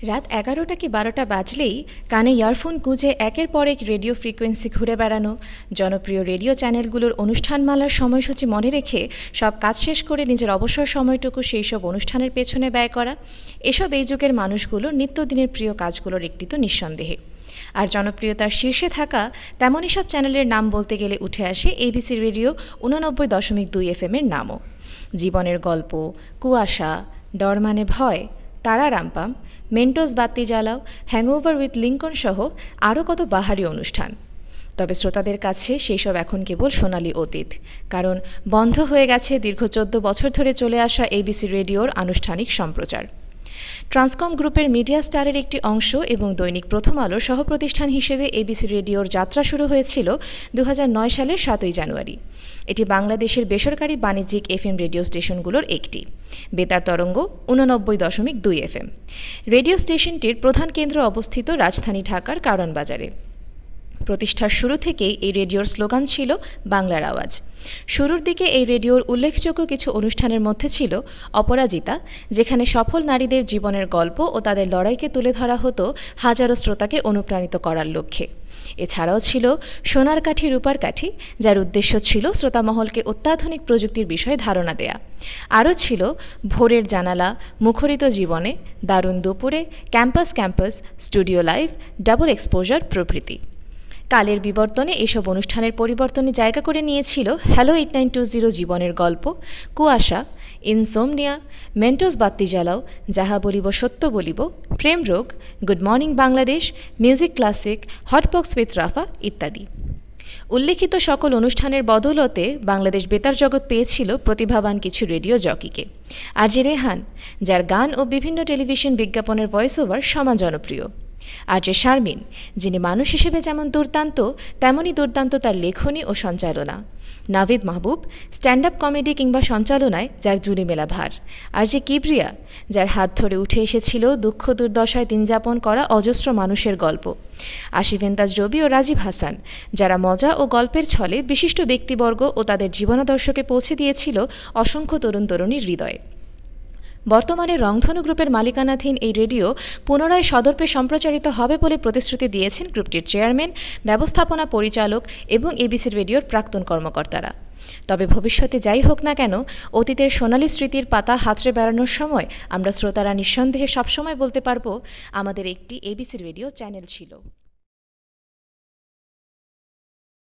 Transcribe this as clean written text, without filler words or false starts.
রাত ১১টা কি ১২টা বাজলেই কানে ইয়ারফোন গুঁজে একের পর এক রেডিও ফ্রিকোয়েন্সি ঘুরে বেড়ানো, জনপ্রিয় রেডিও চ্যানেলগুলোর অনুষ্ঠানমালার সময়সূচি মনে রেখে সব কাজ শেষ করে নিজের অবসর সময়টুকু সেই সব অনুষ্ঠানের পেছনে ব্যয় করা, এসব এই যুগের মানুষগুলোর নিত্যদিনের প্রিয় কাজগুলোর একটি তো নিঃসন্দেহে। আর জনপ্রিয়তার শীর্ষে থাকা তেমনই সব চ্যানেলের নাম বলতে গেলে উঠে আসে এবিসি রেডিও ৮৯.২ FM-এর নামও। জীবনের গল্প, কুয়াশা, ডর মানে ভয়, তারা রামপাম, মেন্টোস বাতি জ্বালাও, হ্যাংওভার উইথ লিঙ্কন সহ আরও কত বাহারি অনুষ্ঠান। তবে শ্রোতাদের কাছে সেই সব এখন কেবল সোনালি অতীত, কারণ বন্ধ হয়ে গেছে দীর্ঘ ১৪ বছর ধরে চলে আসা এবিসি রেডিওর আনুষ্ঠানিক সম্প্রচার। ট্রান্সকম গ্রুপের মিডিয়া স্টারের একটি অংশ এবং দৈনিক প্রথম আলোর সহপ্রতিষ্ঠান হিসেবে এবিসি রেডিওর যাত্রা শুরু হয়েছিল ২০০৯ সালের ৭ই জানুয়ারি। এটি বাংলাদেশের বেসরকারি বাণিজ্যিক এফএম রেডিও স্টেশনগুলোর একটি। বেতার তরঙ্গ ৮৯.২ FM। রেডিও স্টেশনটির প্রধান কেন্দ্র অবস্থিত রাজধানী ঢাকার কারণ বাজারে। প্রতিষ্ঠার শুরু থেকেই এই রেডিওর স্লোগান ছিল বাংলার আওয়াজ। শুরুর দিকে এই রেডিওর উল্লেখযোগ্য কিছু অনুষ্ঠানের মধ্যে ছিল অপরাজিতা, যেখানে সফল নারীদের জীবনের গল্প ও তাদের লড়াইকে তুলে ধরা হতো হাজারো শ্রোতাকে অনুপ্রাণিত করার লক্ষ্যে। এছাড়াও ছিল সোনার কাঠি রূপার কাঠি, যার উদ্দেশ্য ছিল শ্রোতামহলকে অত্যাধুনিক প্রযুক্তির বিষয়ে ধারণা দেয়া। আরও ছিল ভোরের জানালা, মুখরিত জীবনে, দারুণ দুপুরে, campus campus, studio live, double exposure প্রভৃতি। কালের বিবর্তনে এসব অনুষ্ঠানের পরিবর্তনে জায়গা করে নিয়েছিল হ্যালো 8920 জীবনের গল্প, কুয়াশা, ইনসোমনিয়া, মেন্টোস বাতি জ্বালাও, যাহা বলিব সত্য বলিব, প্রেম রোগ, good morning Bangladesh, music classic, hotbox with Rafa ইত্যাদি। উল্লেখিত সকল অনুষ্ঠানের বদৌলতে বাংলাদেশ বেতার জগৎ পেয়েছিল প্রতিভাবান কিছু রেডিও জকিকে। আর যে রেহান, যার গান ও বিভিন্ন টেলিভিশন বিজ্ঞাপনের ভয়েস ওভার সমান জনপ্রিয়। আর যে শারমিন, যিনি মানুষ হিসেবে যেমন দুর্দান্ত, তেমনই দুর্দান্ত তার লেখনী ও সঞ্চালনা। Navid Mahbub, stand up comedy কিংবা সঞ্চালনায় যার জুড়ি মেলা ভার। আর যে কিবরিয়া, যার হাত ধরে উঠে এসেছিল দুঃখ দুর্দশায় দিনযাপন করা অজস্র মানুষের গল্প। আসিফ ইমতাজ রবি ও রাজীব হাসান, যারা মজা ও গল্পের ছলে বিশিষ্ট ব্যক্তিবর্গ ও তাদের জীবনাদর্শকে পৌঁছে দিয়েছিল অসংখ্য তরুণ তরুণীর হৃদয়ে। বর্তমানে রংধনু গ্রুপের মালিকানাধীন এই রেডিও পুনরায় সদর্পে সম্প্রচারিত হবে বলে প্রতিশ্রুতি দিয়েছেন গ্রুপটির চেয়ারম্যান, ব্যবস্থাপনা পরিচালক এবং এবিসি রেডিওর প্রাক্তন কর্মকর্তারা। তবে ভবিষ্যতে যাই হোক না কেন, অতীতের সোনালী স্মৃতির পাতা হাতড়ে বেড়ানোর সময় আমরা শ্রোতারা নিঃসন্দেহে সবসময় বলতে পারবো, আমাদের একটি এবিসি রেডিও চ্যানেল ছিল।